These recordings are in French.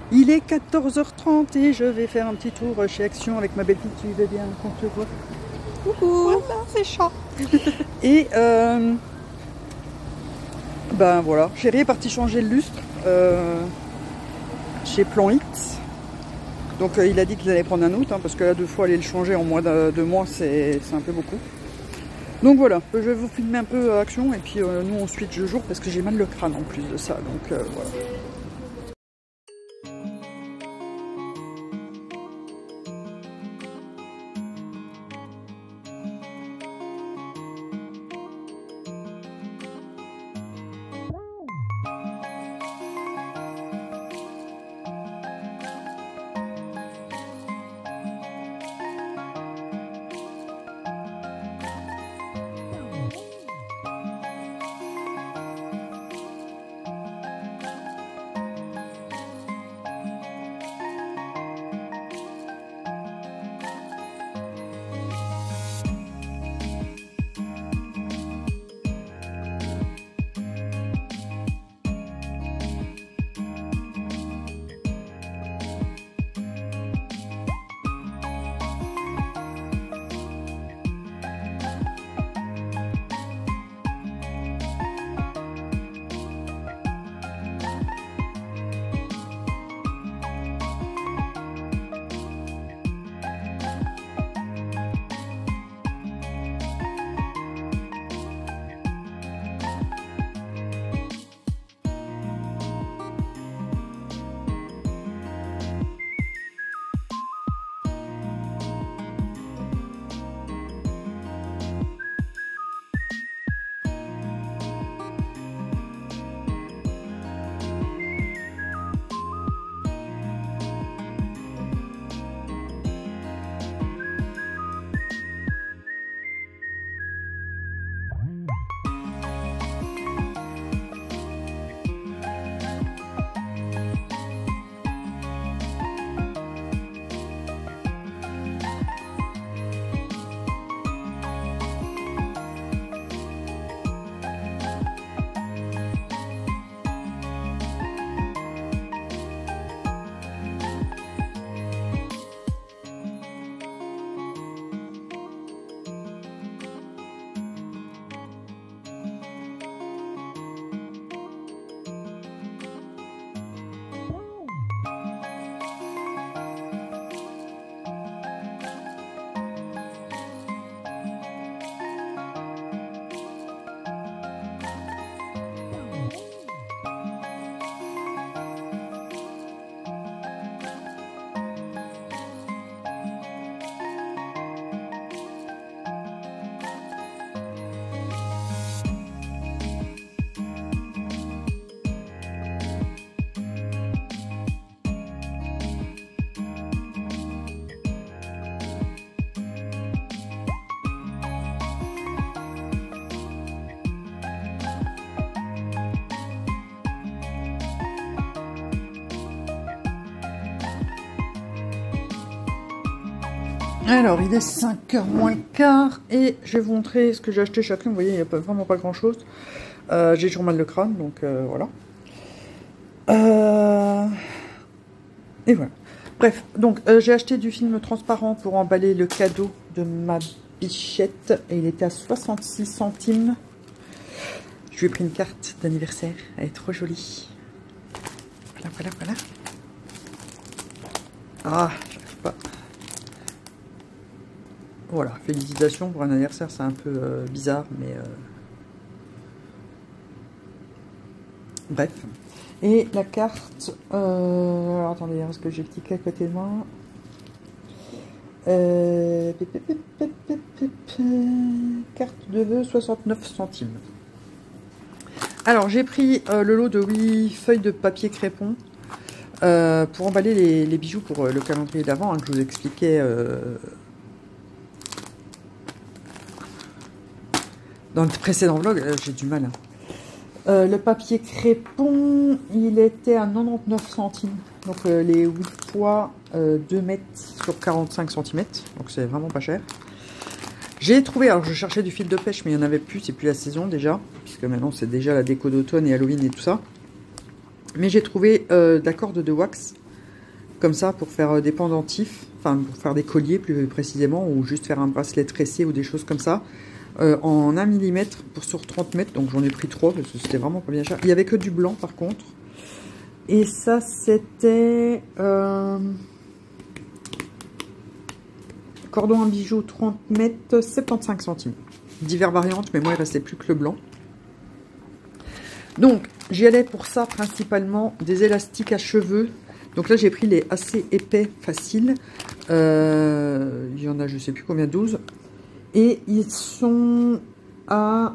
Il est 14h30 et je vais faire un petit tour chez Action avec ma belle-fille. Tu veux bien qu'on te voit? Coucou. Voilà, c'est chat. Et ben voilà, Chéri est parti changer le lustre chez Plan X. Donc il a dit qu'il allait prendre un autre, hein, parce que là 2 fois aller le changer en moins de 2 mois, c'est un peu beaucoup. Donc voilà, je vais vous filmer un peu Action et puis nous ensuite je joue parce que j'ai mal le crâne en plus de ça. Donc voilà. Alors, il est 5h moins le quart et je vais vous montrer ce que j'ai acheté chacun. Vous voyez, il n'y a vraiment pas grand chose. J'ai toujours mal le crâne, donc voilà. Et voilà. Bref, donc j'ai acheté du film transparent pour emballer le cadeau de ma bichette. Et il était à 66 centimes. Je lui ai pris une carte d'anniversaire. Elle est trop jolie. Voilà, voilà, voilà. Ah, j'arrive pas. Voilà, félicitations pour un anniversaire, c'est un peu bizarre, mais... Bref. Et la carte... alors, attendez, parce que j'ai le ticket à côté de moi. Carte de vœux, 69 centimes. Alors, j'ai pris le lot de 8 feuilles de papier crépon pour emballer les bijoux pour le calendrier d'avant, hein, que je vous expliquais... dans le précédent vlog, j'ai du mal. Hein. Le papier crépon, il était à 99 centimes. Donc les 8 poids, 2 mètres sur 45 cm. Donc c'est vraiment pas cher. J'ai trouvé, alors je cherchais du fil de pêche, mais il n'y en avait plus. C'est plus la saison déjà. Puisque maintenant c'est déjà la déco d'automne et Halloween et tout ça. Mais j'ai trouvé de la corde de wax comme ça pour faire des pendentifs, enfin pour faire des colliers plus précisément, ou juste faire un bracelet tressé ou des choses comme ça, en 1 mm pour sur 30 mètres, donc j'en ai pris 3 parce que c'était vraiment pas bien cher. Il n'y avait que du blanc par contre. Et ça c'était cordon à bijoux 30 mètres, 75 centimes. Divers variantes, mais moi il restait plus que le blanc. Donc j'y allais pour ça principalement des élastiques à cheveux. Donc là j'ai pris les assez épais, faciles. Il y en a je sais plus combien, 12. Et ils sont à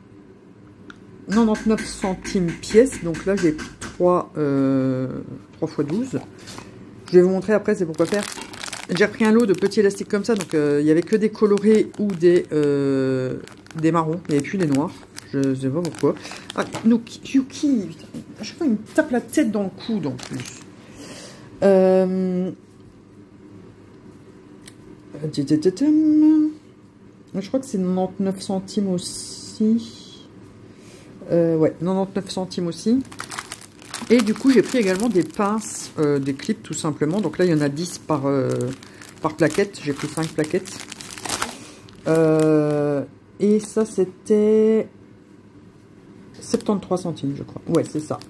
99 centimes pièce. Donc là j'ai pris 3 x 12. Je vais vous montrer après c'est pourquoi faire. J'ai repris un lot de petits élastiques comme ça. Donc il n'y avait que des colorés ou des marrons. Il n'y avait plus des noirs. Je ne sais pas pourquoi. Ah, Yuki, à chaque fois il me tape la tête dans le coude en plus. Je crois que c'est 99 centimes aussi. Ouais, 99 centimes aussi. Et du coup, j'ai pris également des pinces, des clips tout simplement. Donc là, il y en a 10 par plaquette. J'ai pris 5 plaquettes. Et ça, c'était 73 centimes, je crois. Ouais, c'est ça.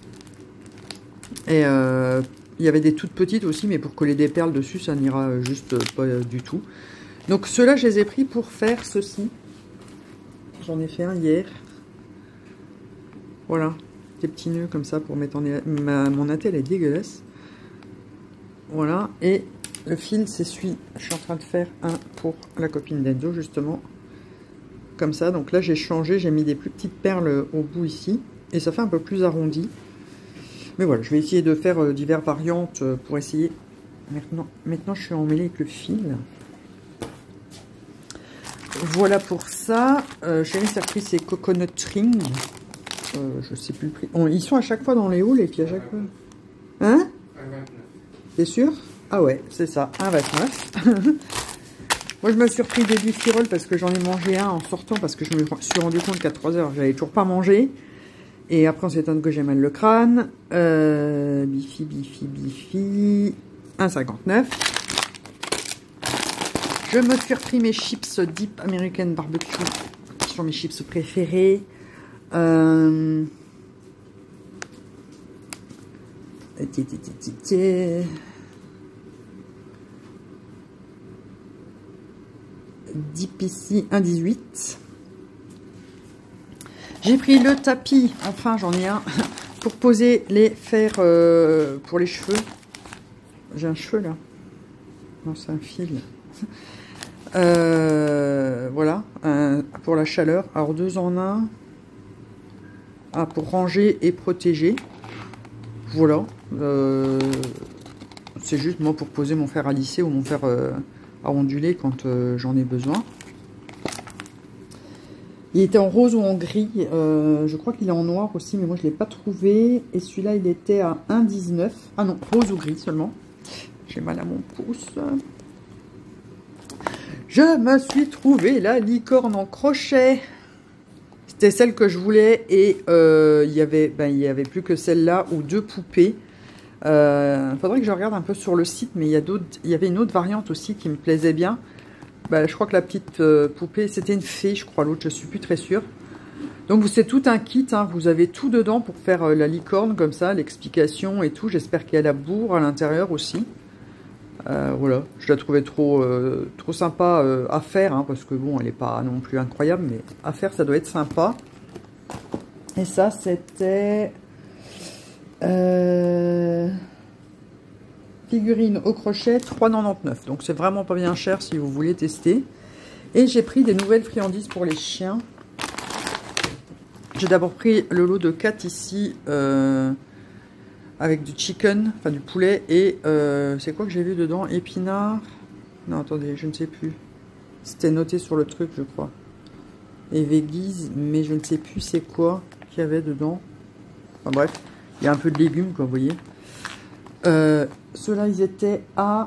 Et il y avait des toutes petites aussi, mais pour coller des perles dessus, ça n'ira juste pas du tout. Donc ceux-là, je les ai pris pour faire ceci. J'en ai fait un hier. Voilà, des petits nœuds comme ça pour mettre en... Mon attelle est dégueulasse. Voilà, et le fil, c'est celui... Je suis en train de faire un pour la copine d'Enzo, justement. Comme ça, donc là, j'ai changé, j'ai mis des plus petites perles au bout ici. Et ça fait un peu plus arrondi. Mais voilà, je vais essayer de faire diverses variantes pour essayer. Maintenant, je suis emmêlée avec le fil. Voilà pour ça. Chérie, ça a pris ces coconut rings. Je sais plus le prix. Ils sont à chaque fois dans les hauls et puis à chaque fois. Hein? 1,29. T'es sûr? Ah ouais, c'est ça, 1,29. Moi, je me suis repris des bifirol parce que j'en ai mangé un en sortant parce que je me suis rendu compte qu'à 3 heures, j'avais toujours pas mangé. Et après, on s'étonne que j'ai mal le crâne. Bifi. 1,59. Je me suis repris mes chips Deep American Barbecue, qui sont mes chips préférés. 10 ici, 1,18. J'ai pris le tapis, enfin j'en ai un, pour poser les fers pour les cheveux. J'ai un cheveu là. Non, c'est un fil. Voilà, pour la chaleur. Alors 2 en 1. Ah, pour ranger et protéger. Voilà. C'est juste moi pour poser mon fer à lisser ou mon fer à onduler quand j'en ai besoin. Il était en rose ou en gris. Je crois qu'il est en noir aussi, mais moi je ne l'ai pas trouvé. Et celui-là, il était à 1,19. Ah non, rose ou gris seulement. J'ai mal à mon pouce. Je me suis trouvé la licorne en crochet. C'était celle que je voulais et il y avait plus que celle-là ou 2 poupées. Faudrait que je regarde un peu sur le site, mais il y avait une autre variante aussi qui me plaisait bien. Je crois que la petite poupée, c'était une fée, je crois, l'autre, je suis plus très sûre. Donc c'est tout un kit, hein, vous avez tout dedans pour faire la licorne comme ça, l'explication et tout. J'espère qu'il y a la bourre à l'intérieur aussi. Voilà, je la trouvais trop sympa à faire, hein, parce que bon, elle n'est pas non plus incroyable, mais à faire, ça doit être sympa. Et ça, c'était figurine au crochet, 3,99. Donc c'est vraiment pas bien cher si vous voulez tester. Et j'ai pris des nouvelles friandises pour les chiens. J'ai d'abord pris le lot de 4 ici, avec du chicken, enfin du poulet, et c'est quoi que j'ai vu dedans? Épinards. Non, attendez, je ne sais plus. C'était noté sur le truc, je crois. Et veggies, mais je ne sais plus c'est quoi qu'il y avait dedans. Enfin bref, il y a un peu de légumes, quoi, vous voyez. Ceux-là, ils étaient à...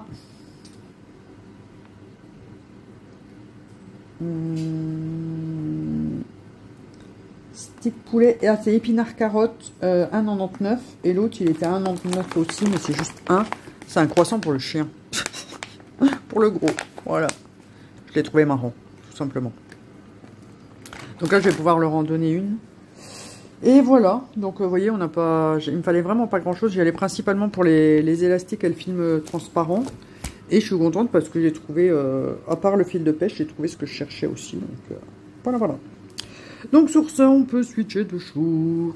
Stick poulet, et c'est épinards carottes, 1,99. Et l'autre, il était à 1,99 aussi, mais c'est juste un. C'est un croissant pour le chien. Pour le gros. Voilà. Je l'ai trouvé marrant, tout simplement. Donc là, je vais pouvoir leur en donner une. Et voilà. Donc, vous voyez, on n'a pas... il me fallait vraiment pas grand-chose. J'y allais principalement pour les élastiques et le film transparent. Et je suis contente parce que j'ai trouvé, à part le fil de pêche, j'ai trouvé ce que je cherchais aussi. Donc, voilà, voilà. Donc, sur ça, on peut switcher de jour.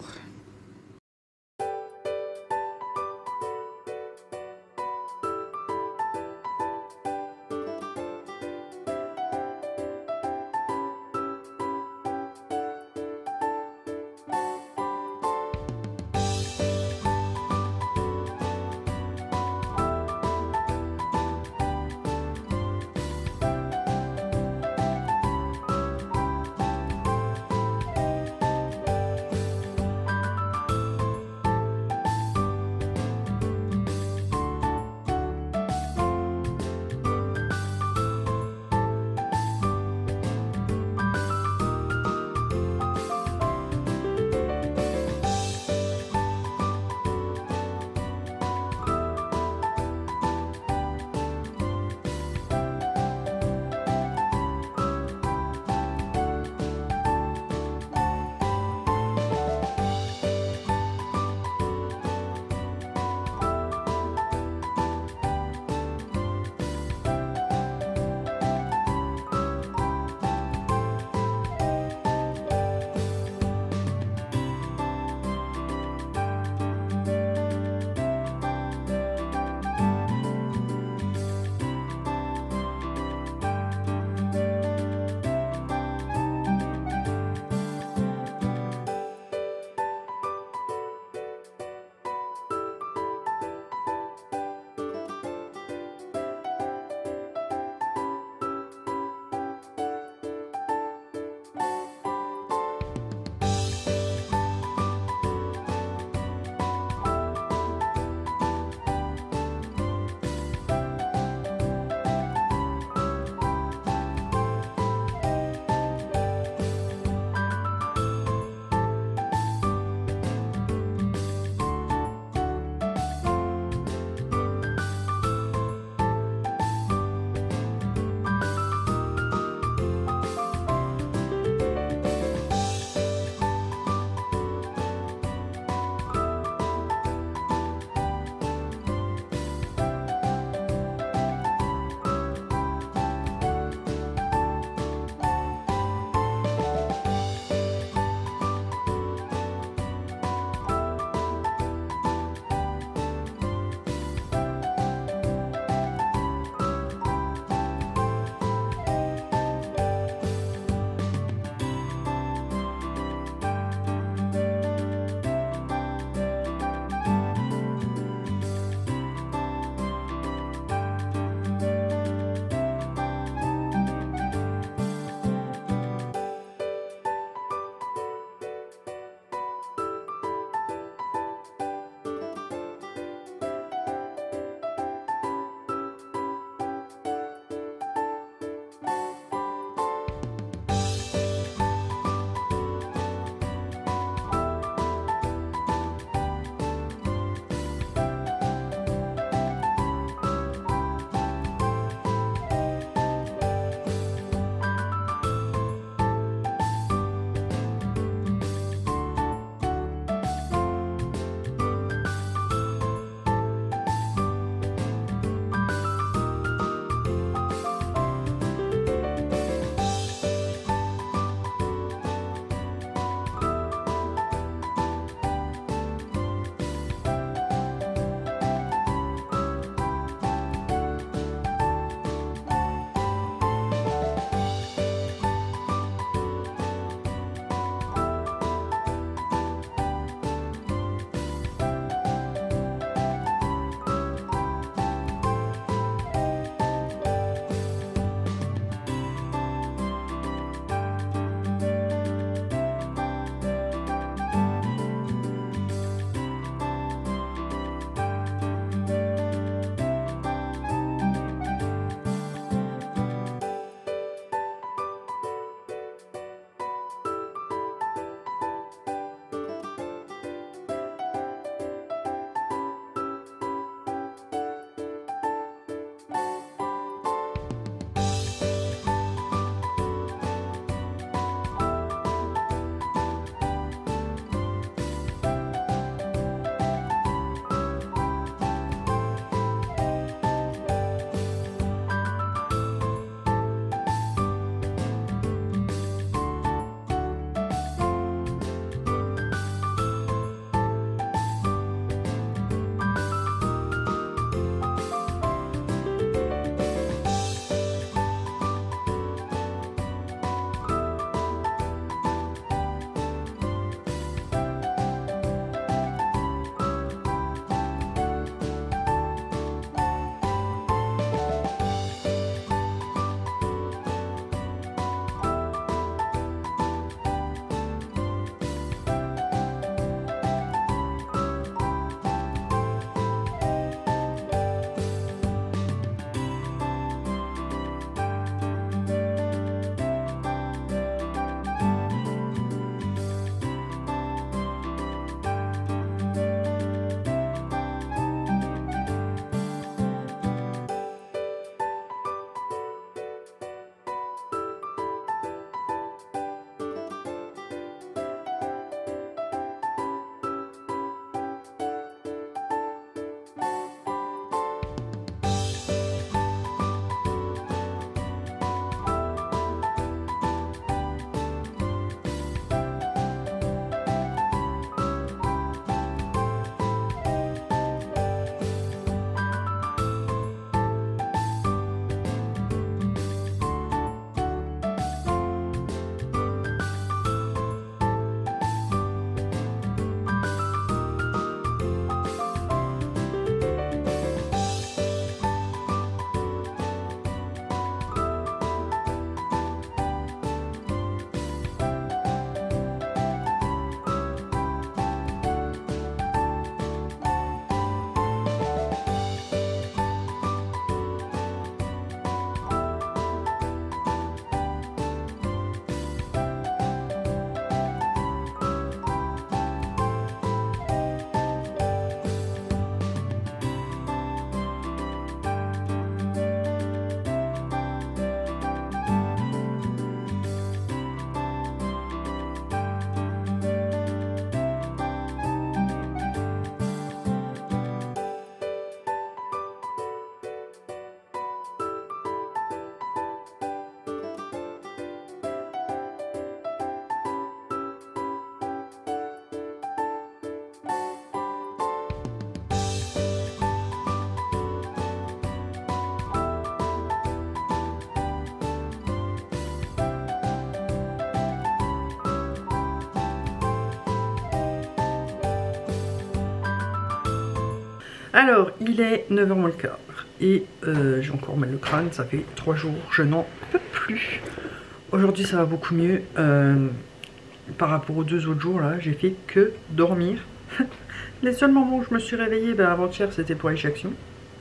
Alors, il est 9h moins le quart et j'ai encore mal le crâne, ça fait 3 jours, je n'en peux plus. Aujourd'hui ça va beaucoup mieux. Par rapport aux 2 autres jours là, j'ai fait que dormir. Les seuls moments où je me suis réveillée, avant-hier c'était pour l'éjection.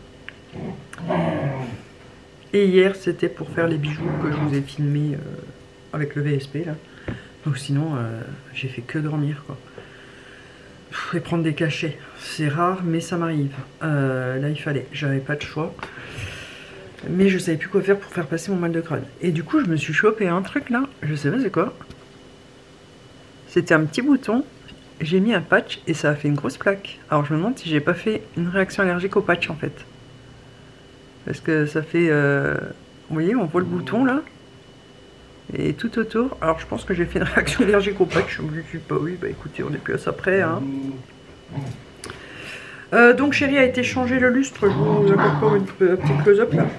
Et hier c'était pour faire les bijoux que je vous ai filmés avec le VSP là. Donc sinon j'ai fait que dormir quoi. Et prendre des cachets, c'est rare mais ça m'arrive. Là il fallait, j'avais pas de choix. Mais je savais plus quoi faire pour faire passer mon mal de crâne. Et du coup je me suis chopé un truc là, je sais pas c'est quoi. C'était un petit bouton, j'ai mis un patch et ça a fait une grosse plaque. Alors je me demande si j'ai pas fait une réaction allergique au patch en fait. Parce que ça fait... vous voyez, on voit le bouton là. Et tout autour. Alors je pense que j'ai fait une réaction allergique au patch. Je me suis pas, oui, bah écoutez, on est plus à ça près. Hein. Donc chérie a été changé le lustre. Je vous incorpore un petit close-up là.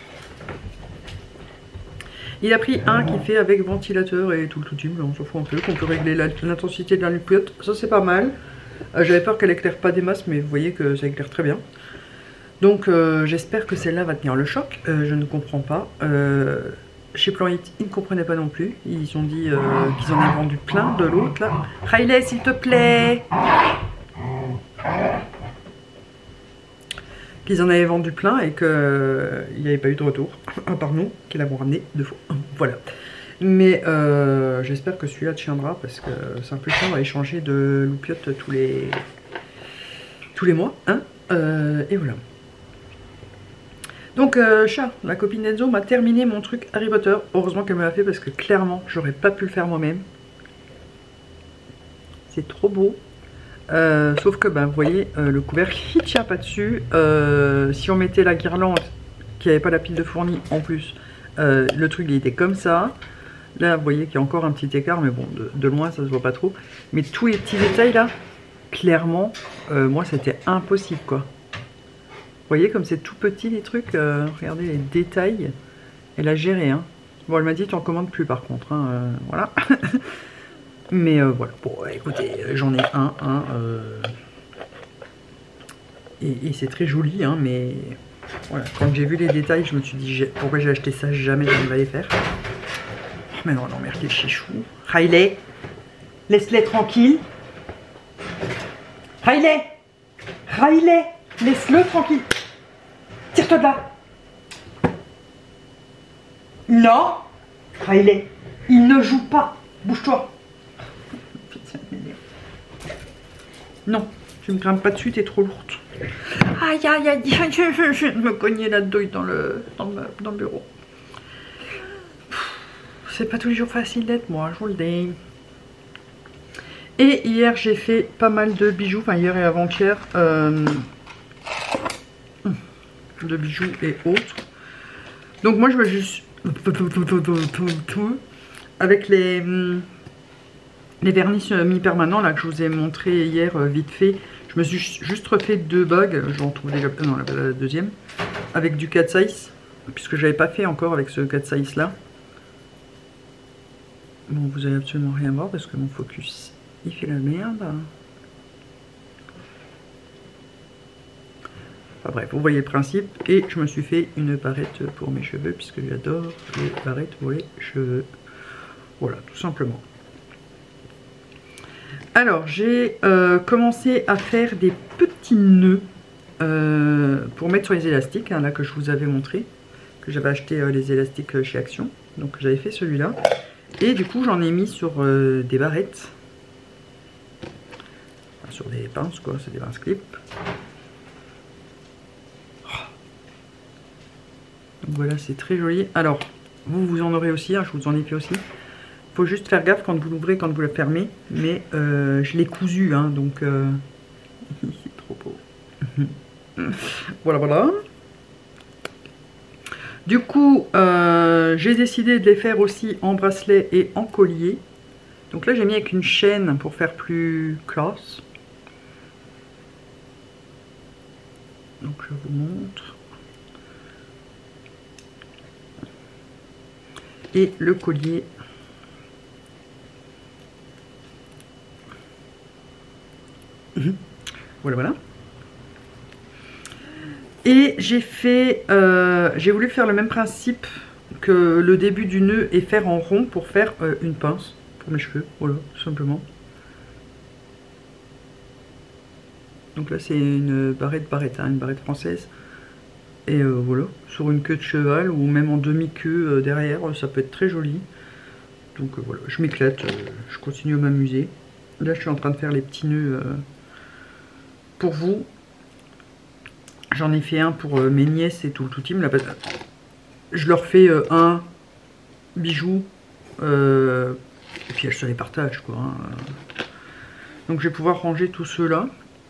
Il a pris un qui fait avec ventilateur et tout le tout-team, on s'en fout un peu, qu'on peut régler l'intensité de la lumière. Ça c'est pas mal. J'avais peur qu'elle éclaire pas des masses, mais vous voyez que ça éclaire très bien. Donc j'espère que celle-là va tenir le choc. Je ne comprends pas. Chez Plan Hit, ils ne comprenaient pas non plus. Ils ont dit qu'ils en avaient vendu plein de l'autre là. Riley, s'il te plaît. Qu'ils en avaient vendu plein et qu'il n'y avait pas eu de retour. À part nous, qui l'avons ramené 2 fois. Voilà. Mais j'espère que celui-là tiendra parce que c'est un peu chiant à échanger de loupiottes tous les mois. Hein et voilà. Donc chat, la copine d'Enzo m'a terminé mon truc Harry Potter. Heureusement qu'elle me l'a fait parce que clairement j'aurais pas pu le faire moi-même. C'est trop beau. Sauf que vous voyez le couvercle il tient pas dessus. Si on mettait la guirlande qui avait pas la pile de fourni en plus, le truc il était comme ça. Là vous voyez qu'il y a encore un petit écart, mais bon de loin ça se voit pas trop. Mais tous les petits détails là, clairement moi c'était impossible quoi. Vous voyez comme c'est tout petit les trucs, regardez les détails, elle a géré hein. Bon elle m'a dit t'en commandes plus par contre, hein, voilà. Mais voilà, bon écoutez, j'en ai un et c'est très joli hein, mais voilà, quand j'ai vu les détails je me suis dit pourquoi j'ai acheté ça, jamais j'arrive à les faire. Mais non, merde, quel chichou. Riley, laisse-les tranquille. Riley, laisse-le tranquille. Tire-toi de là. Non, Riley, il ne joue pas. Bouge-toi. Non, tu me grimpes pas dessus, t'es trop lourde. Aïe, aïe, aïe, je viens de me cogner la douille dans le bureau. C'est pas tous les jours facile d'être moi, je vous le dis. Et hier, j'ai fait pas mal de bijoux, enfin hier et avant-hier, de bijoux et autres. Donc moi, je veux juste... Avec les vernis mi-permanents là que je vous ai montré hier vite fait, je me suis juste refait 2 bagues, j'en trouve déjà, non la deuxième, avec du 4 size, puisque j'avais pas fait encore avec ce 4 size là. Bon vous allez absolument rien voir parce que mon focus il fait la merde. Enfin bref, vous voyez le principe, et je me suis fait une barrette pour mes cheveux puisque j'adore les barrettes pour les cheveux. Voilà, tout simplement. Alors, j'ai commencé à faire des petits nœuds pour mettre sur les élastiques, hein, là que je vous avais montré, que j'avais acheté les élastiques chez Action. Donc j'avais fait celui-là. Et du coup, j'en ai mis sur des barrettes. Enfin, sur des pinces, quoi, c'est des pinces clip. Donc voilà, c'est très joli. Alors, vous en aurez aussi, hein, je vous en ai fait aussi. Faut juste faire gaffe quand vous l'ouvrez, quand vous la fermez. Mais je l'ai cousu, hein, donc c'est trop beau. Voilà, voilà. Du coup, j'ai décidé de les faire aussi en bracelet et en collier. Donc là, j'ai mis avec une chaîne pour faire plus classe. Donc je vous montre. Et le collier. Voilà, voilà. j'ai voulu faire le même principe que le début du nœud et faire en rond pour faire une pince pour mes cheveux, voilà, tout simplement. Donc là c'est une barrette, hein, une barrette française. Et voilà, sur une queue de cheval ou même en demi-queue derrière, ça peut être très joli. Donc voilà, je m'éclate, je continue à m'amuser. Là je suis en train de faire les petits nœuds pour vous. J'en ai fait un pour mes nièces et tout le team. Là, je leur fais un bijou et puis elles se les partagent quoi. Hein. Donc je vais pouvoir ranger tout cela.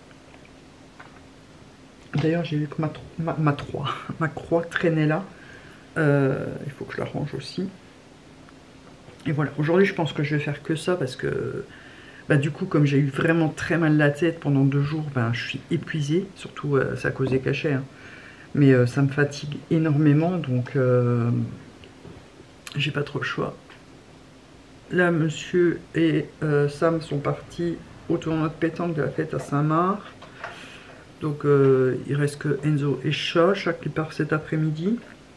D'ailleurs j'ai vu que ma croix traînait là. Il faut que je la range aussi. Et voilà, aujourd'hui je pense que je vais faire que ça parce que bah, du coup comme j'ai eu vraiment très mal la tête pendant 2 jours, bah, je suis épuisée. Surtout c'est à cause des cachets. Hein. Mais ça me fatigue énormément donc j'ai pas trop le choix. Là monsieur et Sam sont partis au tournoi de pétanque de la fête à Saint-Marc. Donc il reste que Enzo et Chacha qui part cet après-midi.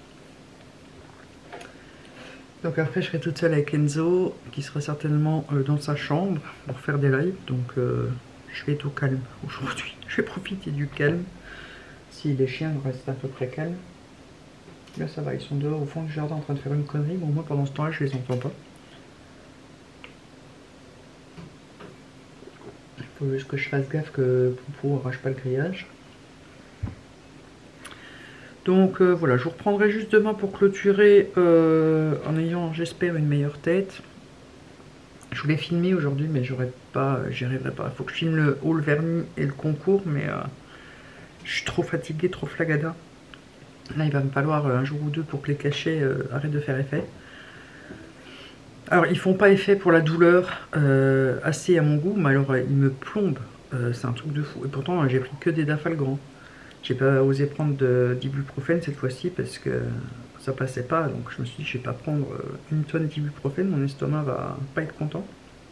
Donc après je serai toute seule avec Enzo qui sera certainement dans sa chambre pour faire des lives. Donc je vais être au calme aujourd'hui. Je vais profiter du calme. Si les chiens restent à peu près calmes. Là ça va, ils sont dehors au fond du jardin en train de faire une connerie. Bon moi pendant ce temps là je les entends pas. Il faut juste que je fasse gaffe que Poupou arrache pas le grillage. Donc voilà, je vous reprendrai juste demain pour clôturer en ayant, j'espère, une meilleure tête. Je voulais filmer aujourd'hui, mais j'y arriverai pas. Il faut que je filme le haul vernis et le concours, mais je suis trop fatiguée, trop flagada. Là, il va me falloir un jour ou deux pour que les cachets arrêtent de faire effet. Alors, ils font pas effet pour la douleur assez à mon goût, mais alors ils me plombent. C'est un truc de fou. Et pourtant, j'ai pris que des Dafalgan. J'ai pas osé prendre d'ibuprofène cette fois-ci parce que ça passait pas. Donc je me suis dit, je vais pas prendre une tonne d'ibuprofène, mon estomac va pas être content.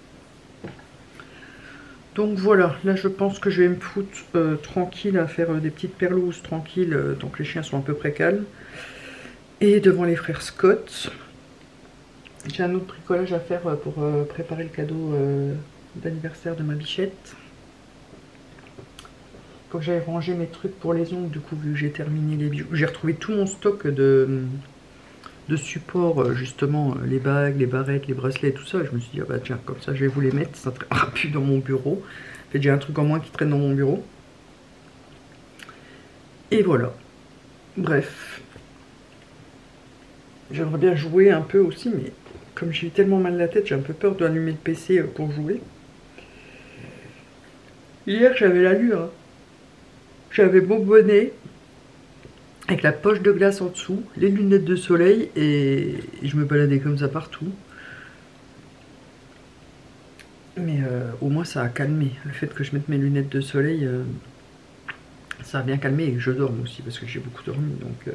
Donc voilà, là je pense que je vais me foutre tranquille à faire des petites perlouses tranquilles. Donc les chiens sont à peu près calmes. Et devant les frères Scott, j'ai un autre bricolage à faire pour préparer le cadeau d'anniversaire de ma bichette. Faut que j'aille ranger mes trucs pour les ongles, du coup, vu que j'ai terminé les bijoux. J'ai retrouvé tout mon stock de supports, justement, les bagues, les barrettes, les bracelets, tout ça. Et je me suis dit, ah bah tiens, comme ça, je vais vous les mettre, ça traînera plus dans mon bureau. En fait, j'ai un truc en moins qui traîne dans mon bureau. Et voilà. Bref. J'aimerais bien jouer un peu aussi, mais comme j'ai eu tellement mal la tête, j'ai un peu peur d'allumer le PC pour jouer. Hier, j'avais l'allure, hein. J'avais mon bonnet avec la poche de glace en dessous, les lunettes de soleil et je me baladais comme ça partout. Mais au moins ça a calmé. Le fait que je mette mes lunettes de soleil, ça a bien calmé et que je dorme aussi parce que j'ai beaucoup dormi. Donc,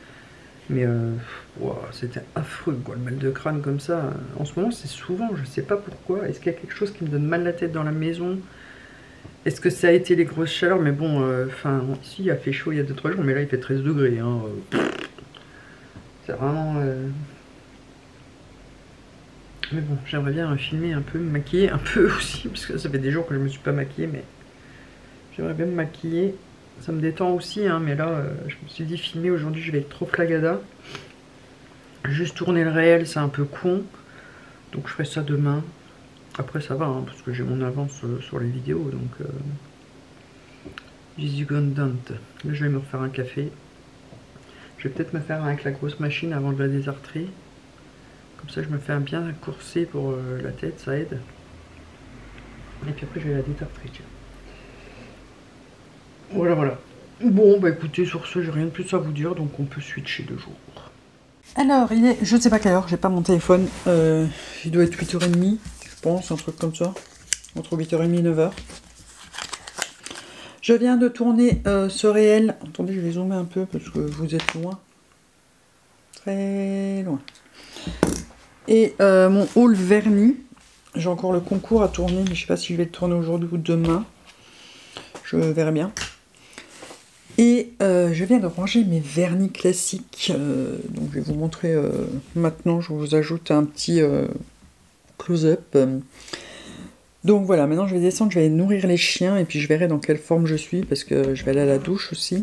wow, c'était affreux quoi, le mal de crâne comme ça. En ce moment c'est souvent, je sais pas pourquoi. Est-ce qu'il y a quelque chose qui me donne mal la tête dans la maison ? Est-ce que ça a été les grosses chaleurs? Mais bon, enfin, ici il a fait chaud il y a 2-3 jours, mais là il fait 13 degrés. Hein, c'est vraiment... Mais bon, j'aimerais bien filmer un peu, me maquiller un peu aussi, parce que ça fait des jours que je me suis pas maquillée, mais j'aimerais bien me maquiller. Ça me détend aussi, hein, mais là, je me suis dit filmer aujourd'hui, je vais être trop flagada. Juste tourner le réel, c'est un peu con, donc je ferai ça demain. Après ça va, hein, parce que j'ai mon avance sur les vidéos, donc... Jésus Gondante. Là je vais me refaire un café. Je vais peut-être me faire avec la grosse machine avant de la désartrer. Comme ça je me fais un bien corsé pour la tête, ça aide. Et puis après je vais la désartrer, tiens. Voilà, voilà. Bon, bah écoutez, sur ce, j'ai rien de plus à vous dire, donc on peut switcher de jour. Alors, il est, je ne sais pas quelle heure, j'ai pas mon téléphone. Il doit être 8h30, je pense, un truc comme ça. Entre 8h30 et 9h. Je viens de tourner ce réel. Attendez, je vais zoomer un peu parce que vous êtes loin. Très loin. Et mon haul vernis. J'ai encore le concours à tourner, mais je ne sais pas si je vais le tourner aujourd'hui ou demain. Je verrai bien. Et je viens de ranger mes vernis classiques. Donc je vais vous montrer maintenant. Je vous ajoute un petit close-up. Donc voilà, maintenant je vais descendre, je vais aller nourrir les chiens et puis je verrai dans quelle forme je suis parce que je vais aller à la douche aussi.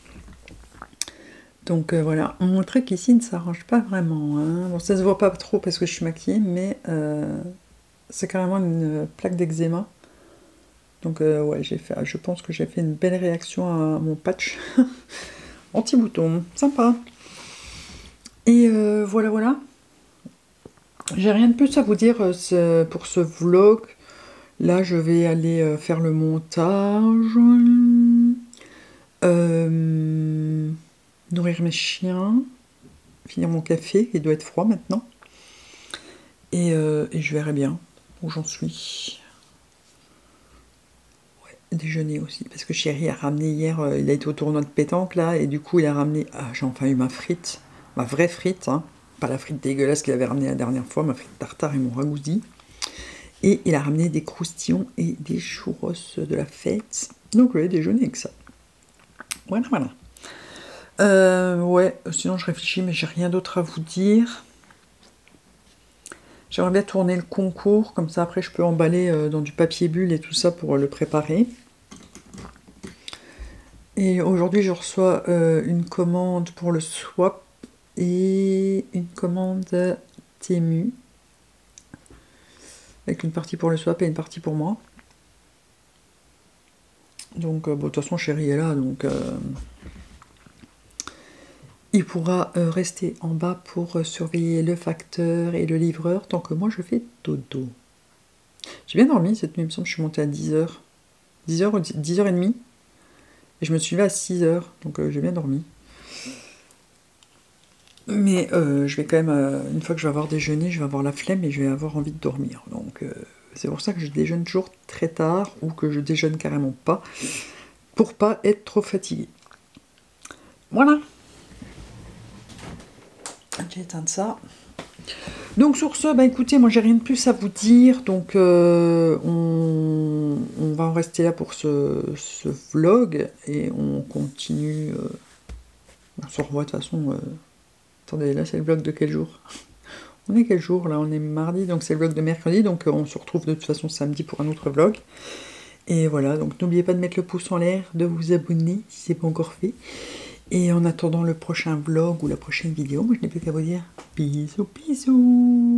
Donc voilà, mon truc ici ne s'arrange pas vraiment. Hein. Bon, ça se voit pas trop parce que je suis maquillée, mais c'est carrément une plaque d'eczéma. Donc ouais, je pense que j'ai fait une belle réaction à mon patch anti-bouton, sympa. Et voilà, voilà. J'ai rien de plus à vous dire pour ce vlog. Là, je vais aller faire le montage, nourrir mes chiens, finir mon café, il doit être froid maintenant. Et je verrai bien où j'en suis. Déjeuner aussi, parce que Chéri a ramené hier, il a été au tournoi de pétanque là, et du coup il a ramené, j'ai enfin eu ma frite, ma vraie frite, hein, pas la frite dégueulasse qu'il avait ramenée la dernière fois, ma frite tartare et mon ragoûti, et il a ramené des croustillons et des churros de la fête, donc je vais déjeuner avec ça. Voilà, voilà. Ouais, sinon je réfléchis, mais j'ai rien d'autre à vous dire. J'aimerais bien tourner le concours, comme ça après je peux emballer dans du papier bulle et tout ça pour le préparer. Et aujourd'hui, je reçois une commande pour le swap et une commande Temu. Avec une partie pour le swap et une partie pour moi. Donc, bon, de toute façon, Chéri est là, donc il pourra rester en bas pour surveiller le facteur et le livreur, tant que moi, je fais dodo. J'ai bien dormi cette nuit, il me semble que je suis montée à 10h. 10h ou 10h30. Et je me suis levée à 6h, donc j'ai bien dormi. Mais je vais quand même, une fois que je vais avoir déjeuné, je vais avoir la flemme et je vais avoir envie de dormir. Donc c'est pour ça que je déjeune toujours très tard ou que je déjeune carrément pas, pour pas être trop fatiguée. Voilà. J'ai éteint ça. Donc sur ce, bah écoutez, moi j'ai rien de plus à vous dire, donc on va en rester là pour ce vlog et on continue. On se revoit de toute façon. Attendez, là c'est le vlog de quel jour? On est quel jour là? On est mardi, donc c'est le vlog de mercredi, donc on se retrouve de toute façon samedi pour un autre vlog. Et voilà, donc n'oubliez pas de mettre le pouce en l'air, de vous abonner si c'est pas encore fait. Et en attendant le prochain vlog ou la prochaine vidéo, moi je n'ai plus qu'à vous dire bisous bisous.